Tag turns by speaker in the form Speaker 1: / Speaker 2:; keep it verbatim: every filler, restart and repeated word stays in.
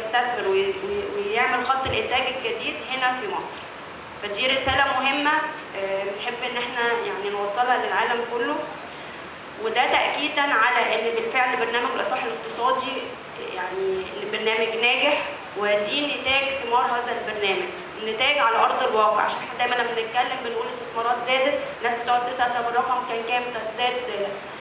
Speaker 1: يستثمر ويعمل خط الانتاج الجديد هنا في مصر. فدي رساله مهمه بنحب ان احنا يعني نوصلها للعالم كله، وده تاكيدا على ان بالفعل برنامج الاصلاح الاقتصادي يعني برنامج ناجح، ودي نتاج ثمار هذا البرنامج، نتاج على ارض الواقع. عشان احنا دايما لما بنتكلم بنقول استثمارات زادت، الناس بتقعد تسال طب الرقم كان كام؟ طب زاد